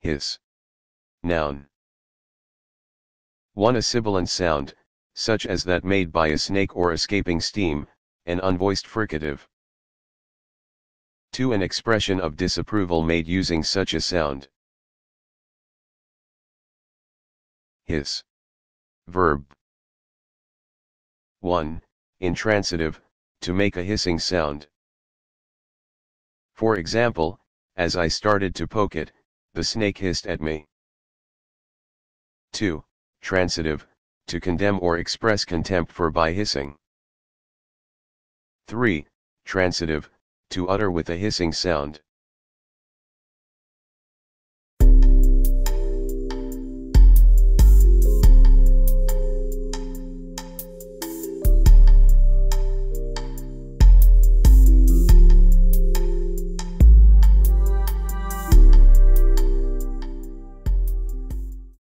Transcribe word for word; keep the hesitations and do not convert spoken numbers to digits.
hiss. Noun. one A sibilant sound, such as that made by a snake or escaping steam, an unvoiced fricative. two An expression of disapproval made using such a sound. Hiss. Verb. one Intransitive, to make a hissing sound. For example, as I started to poke it, the snake hissed at me. two Transitive, to condemn or express contempt for by hissing. three Transitive, to utter with a hissing sound.